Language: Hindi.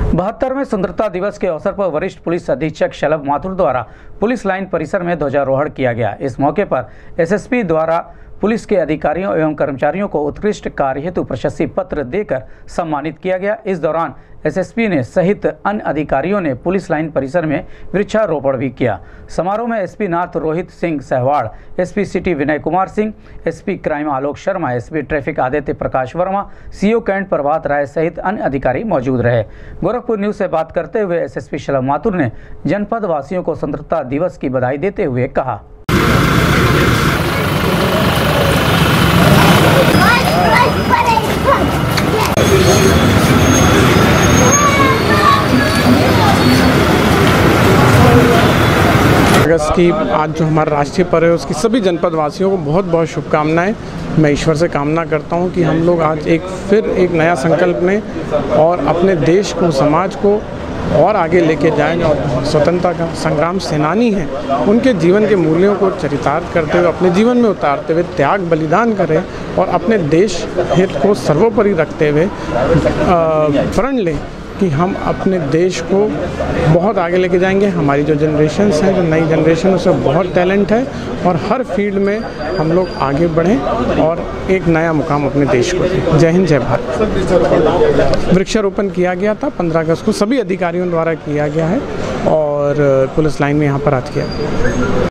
72वें स्वतंत्रता दिवस के अवसर पर वरिष्ठ पुलिस अधीक्षक शलभ माथुर द्वारा पुलिस लाइन परिसर में ध्वजारोहण किया गया। इस मौके पर एसएसपी द्वारा पुलिस के अधिकारियों एवं कर्मचारियों को उत्कृष्ट कार्य हेतु प्रशस्ति पत्र देकर सम्मानित किया गया। इस दौरान एसएसपी ने सहित अन्य अधिकारियों ने पुलिस लाइन परिसर में वृक्षारोपण भी किया। समारोह में SP north Rohit Singh Sahwad, SP city Vinay Kumar Singh, SP crime Alok Sharma, SP traffic Aditya Prakash Verma, CO cantt Prabhat Rai सहित अन्य अधिकारी मौजूद रहे। गोरखपुर न्यूज से बात करते हुए एसएसपी शलभ माथुर ने जनपद वासियों को स्वतंत्रता दिवस की बधाई देते हुए कहा। अगस्त की आज जो हमारा राष्ट्रीय पर्व है उसकी सभी जनपद वासियों को बहुत बहुत शुभकामनाएं। मैं ईश्वर से कामना करता हूं कि हम लोग आज फिर एक नया संकल्प लें और अपने देश को, समाज को और आगे लेके जाएं। और स्वतंत्रता का संग्राम सेनानी हैं, उनके जीवन के मूल्यों को चरितार्थ करते हुए अपने जीवन में उतारते हुए त्याग बलिदान करें और अपने देश हित को सर्वोपरि रखते हुए प्रण लें कि हम अपने देश को बहुत आगे लेके जाएंगे। हमारी जो जनरेशन्स हैं, जो नई जनरेशन, उसमें बहुत टैलेंट है और हर फील्ड में हम लोग आगे बढ़ें और एक नया मुकाम अपने देश को दें। जय हिंद, जय भारत। वृक्षारोपण किया गया था 15 अगस्त को, सभी अधिकारियों द्वारा किया गया है और पुलिस लाइन में यहाँ पर आज किया।